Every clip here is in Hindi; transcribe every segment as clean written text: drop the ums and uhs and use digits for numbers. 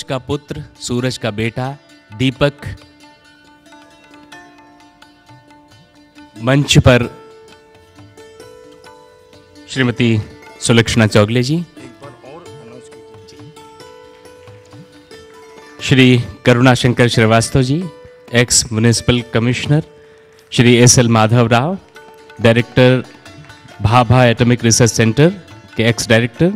का पुत्र, सूरज का बेटा, दीपक मंच पर Shrimati Sulakshana Chougale ji, Shri Karunashankar Shrivastava ji, ex municipal commissioner, Shri S L. Madhav Rao, director Bhabha atomic research centre के एक्स डायरेक्टर,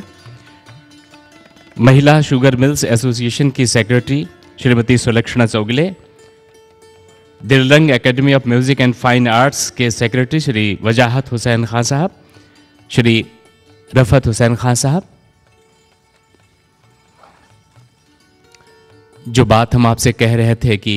महिला शुगर मिल्स एसोसिएशन की secretary Shrimati Sulakshana Chougale, Dilrang academy of music and fine arts के सेक्रेटरी श्री वजाहत हुसैन खान साहब, श्री रफत हुसैन खान साहब। जो बात हम आपसे कह रहे थे कि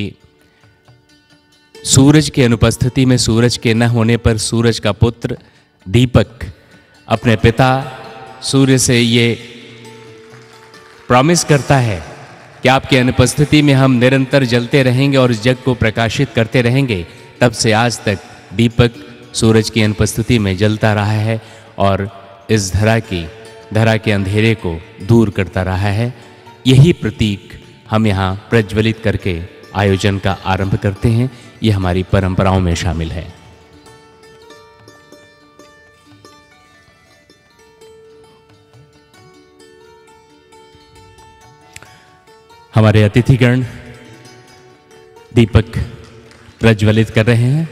सूरज की अनुपस्थिति में, सूरज के न होने पर सूरज का पुत्र दीपक अपने पिता सूर्य से ये प्रॉमिस करता है कि आपकी अनुपस्थिति में हम निरंतर जलते रहेंगे और इस जग को प्रकाशित करते रहेंगे। तब से आज तक दीपक सूरज की अनुपस्थिति में जलता रहा है और इस धरा के अंधेरे को दूर करता रहा है। यही प्रतीक हम यहाँ प्रज्वलित करके आयोजन का आरंभ करते हैं। ये हमारी परंपराओं में शामिल है। हमारे अतिथिगण दीपक प्रज्वलित कर रहे हैं।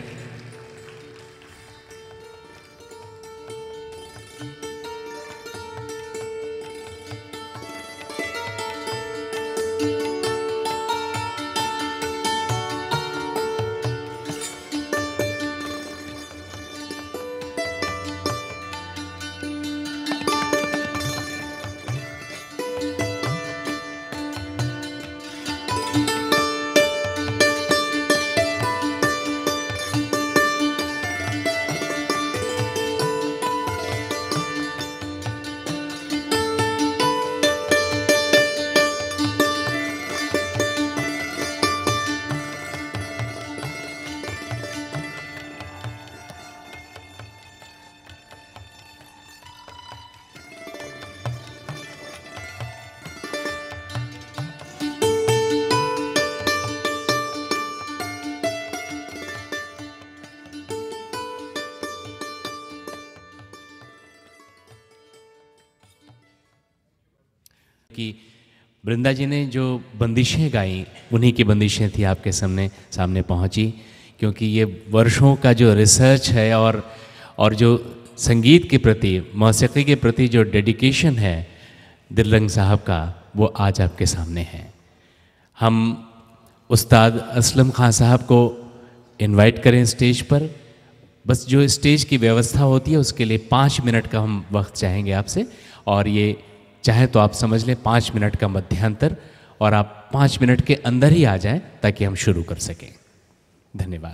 कि वृंदा जी ने जो बंदिशें गाई, उन्हीं की बंदिशें थी आपके सामने पहुंची, क्योंकि ये वर्षों का जो रिसर्च है और जो संगीत के प्रति, मौसीकी के प्रति जो डेडिकेशन है दिलरंग साहब का, वो आज आपके सामने है। हम उस्ताद असलम खान साहब को इनवाइट करें स्टेज पर। बस जो स्टेज की व्यवस्था होती है उसके लिए 5 मिनट का हम वक्त चाहेंगे आपसे, और ये चाहे तो आप समझ लें 5 मिनट का मध्यांतर, और आप 5 मिनट के अंदर ही आ जाएं ताकि हम शुरू कर सकें। धन्यवाद।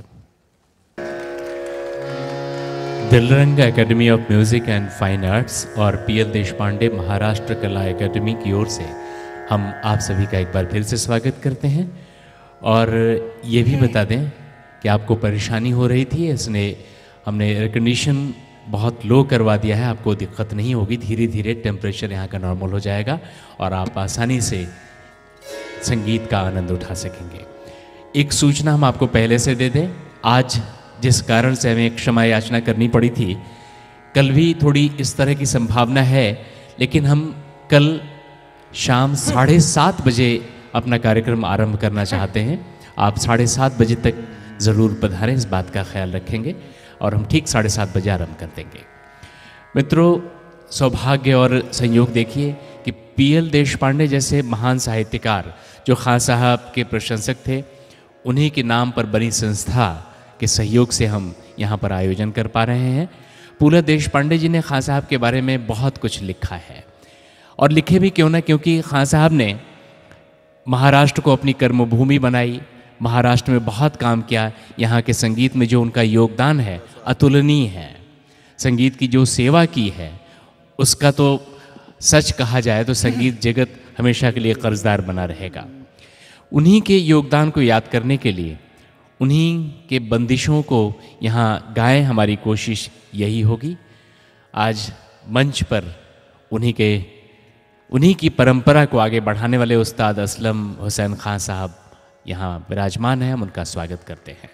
Dilrang academy of music and fine arts और पीएल देशपांडे महाराष्ट्र कला एकेडमी की ओर से हम आप सभी का एक बार फिर से स्वागत करते हैं। और ये भी बता दें कि आपको परेशानी हो रही थी, हमने एयर कंडीशन बहुत लो करवा दिया है, आपको दिक्कत नहीं होगी। धीरे धीरे टेम्परेचर यहाँ का नॉर्मल हो जाएगा और आप आसानी से संगीत का आनंद उठा सकेंगे। एक सूचना हम आपको पहले से दे दें, आज जिस कारण से हमें क्षमा याचना करनी पड़ी थी, कल भी थोड़ी इस तरह की संभावना है, लेकिन हम कल शाम 7:30 बजे अपना कार्यक्रम आरंभ करना चाहते हैं। आप 7:30 बजे तक ज़रूर पधारें, इस बात का ख्याल रखेंगे, और हम ठीक 7:30 बजे आरंभ कर देंगे। मित्रों, सौभाग्य और संयोग देखिए कि पीएल देशपांडे जैसे महान साहित्यकार जो खान साहब के प्रशंसक थे, उन्हीं के नाम पर बनी संस्था के सहयोग से हम यहाँ पर आयोजन कर पा रहे हैं। पूरा देशपांडे जी ने खान साहब के बारे में बहुत कुछ लिखा है, और लिखे भी क्यों ना, क्योंकि खान साहब ने महाराष्ट्र को अपनी कर्मभूमि बनाई, महाराष्ट्र में बहुत काम किया। यहाँ के संगीत में जो उनका योगदान है अतुलनीय है। संगीत की जो सेवा की है उसका तो सच कहा जाए तो संगीत जगत हमेशा के लिए कर्जदार बना रहेगा। उन्हीं के योगदान को याद करने के लिए, उन्हीं के बंदिशों को यहाँ गाएं, हमारी कोशिश यही होगी। आज मंच पर उन्हीं के उन्हीं की परंपरा को आगे बढ़ाने वाले उस्ताद असलम हुसैन खान साहब यहाँ विराजमान हैं, हम उनका स्वागत करते हैं।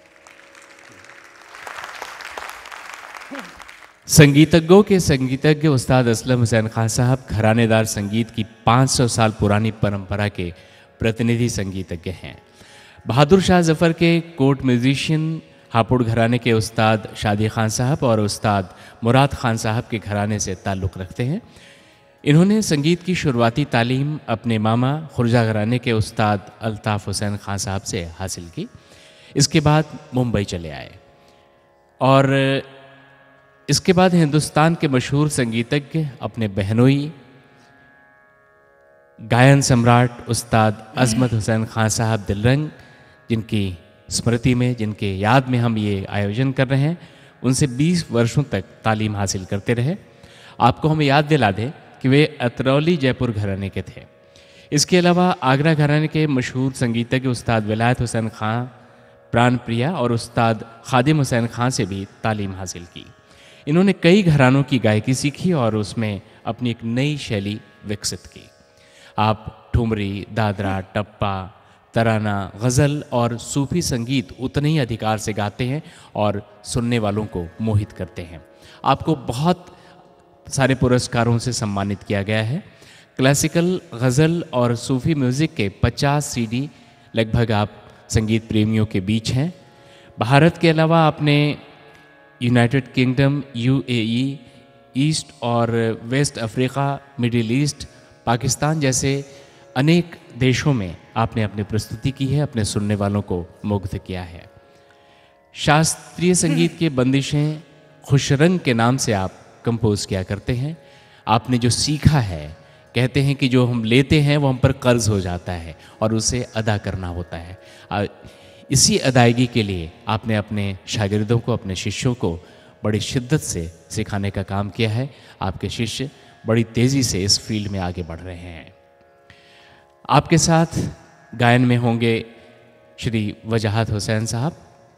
संगीतज्ञों के संगीतज्ञ उस्ताद असलम हुसैन खान साहब घरानेदार संगीत की 500 साल पुरानी परंपरा के प्रतिनिधि संगीतज्ञ हैं। बहादुर शाह जफ़र के कोर्ट म्यूजिशियन हापुड़ घराने के उस्ताद शादी खान साहब और उस्ताद मुराद खान साहब के घराने से ताल्लुक़ रखते हैं। इन्होंने संगीत की शुरुआती तालीम अपने मामा खुर्जा घराने के उस्ताद अल्ताफ़ हुसैन खान साहब से हासिल की। इसके बाद मुंबई चले आए और इसके बाद हिंदुस्तान के मशहूर संगीतज्ञ अपने बहनोई गायन सम्राट उस्ताद अज़मत हुसैन खान साहब दिलरंग, जिनकी स्मृति में, जिनके याद में हम ये आयोजन कर रहे हैं, उनसे 20 वर्षों तक तालीम हासिल करते रहे। आपको हम याद दिला दें कि वे अतरौली जयपुर घराने के थे। इसके अलावा आगरा घराने के मशहूर संगीतज्ञ उस्ताद विलायत हुसैन खां प्राण प्रिया और उस्ताद खादिम हुसैन खां से भी तालीम हासिल की। इन्होंने कई घरानों की गायकी सीखी और उसमें अपनी एक नई शैली विकसित की। आप ठुमरी, दादरा, टप्पा, तराना, गज़ल और सूफी संगीत उतने ही अधिकार से गाते हैं और सुनने वालों को मोहित करते हैं। आपको बहुत सारे पुरस्कारों से सम्मानित किया गया है। क्लासिकल, गज़ल और सूफी म्यूज़िक के 50 सीडी लगभग आप संगीत प्रेमियों के बीच हैं। भारत के अलावा आपने यूनाइटेड किंगडम, यूएई, ईस्ट और west Africa, middle east, Pakistan जैसे अनेक देशों में आपने अपनी प्रस्तुति की है, अपने सुनने वालों को मुग्ध किया है। शास्त्रीय संगीत के बंदिशें खुशरंग के नाम से आप कंपोज किया करते हैं। आपने जो सीखा है, कहते हैं कि जो हम लेते हैं वो हम पर कर्ज हो जाता है और उसे अदा करना होता है। इसी अदायगी के लिए आपने अपने शागिर्दों को, अपने शिष्यों को बड़ी शिद्दत से सिखाने का काम किया है। आपके शिष्य बड़ी तेज़ी से इस फील्ड में आगे बढ़ रहे हैं। आपके साथ गायन में होंगे श्री वजाहत हुसैन साहब।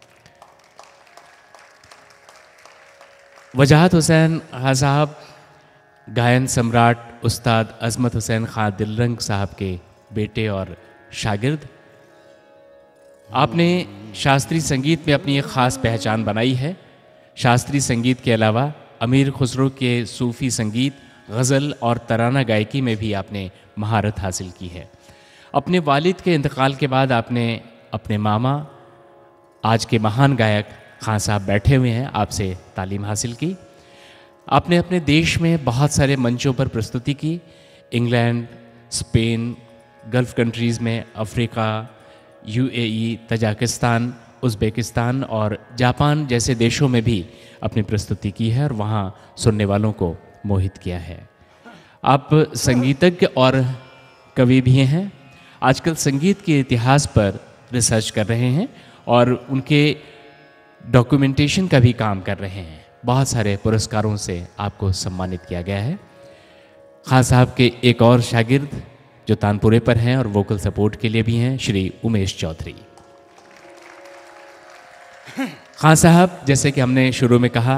वजाहत हुसैन खान साहब गायन सम्राट उस्ताद अज़मत हुसैन खान दिलरंग साहब के बेटे और शागिर्द। आपने शास्त्रीय संगीत में अपनी एक ख़ास पहचान बनाई है। शास्त्रीय संगीत के अलावा अमीर खुसरो के सूफ़ी संगीत, गज़ल और तराना गायकी में भी आपने महारत हासिल की है। अपने वालिद के इंतकाल के बाद आपने अपने मामा, आज के महान गायक खान साहब बैठे हुए हैं, आपसे तालीम हासिल की। आपने अपने देश में बहुत सारे मंचों पर प्रस्तुति की। इंग्लैंड, स्पेन, गल्फ़ कंट्रीज़ में, अफ्रीका, यूएई, तजाकिस्तान, उज़्बेकिस्तान और जापान जैसे देशों में भी अपनी प्रस्तुति की है और वहाँ सुनने वालों को मोहित किया है। आप संगीतज्ञ और कवि भी हैं। आजकल संगीत के इतिहास पर रिसर्च कर रहे हैं और उनके डॉक्यूमेंटेशन का भी काम कर रहे हैं। बहुत सारे पुरस्कारों से आपको सम्मानित किया गया है। खान साहब के एक और शागिर्द जो तानपुरे पर हैं और वोकल सपोर्ट के लिए भी हैं, श्री उमेश चौधरी। खान साहब, जैसे कि हमने शुरू में कहा,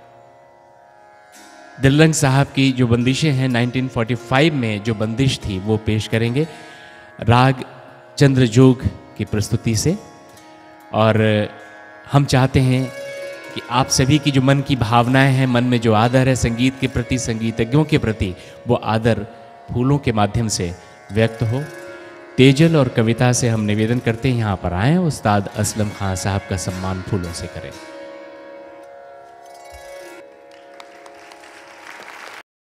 दिलरंग साहब की जो बंदिशें हैं 1945 में जो बंदिश थी वो पेश करेंगे राग चंद्रजोग की प्रस्तुति से। और हम चाहते हैं कि आप सभी की जो मन की भावनाएं हैं, मन में जो आदर है संगीत के प्रति, संगीतज्ञों के प्रति, वो आदर फूलों के माध्यम से व्यक्त हो। तेजल और कविता से हम निवेदन करते हैं यहाँ पर आएँ, उस्ताद असलम खान साहब का सम्मान फूलों से करें।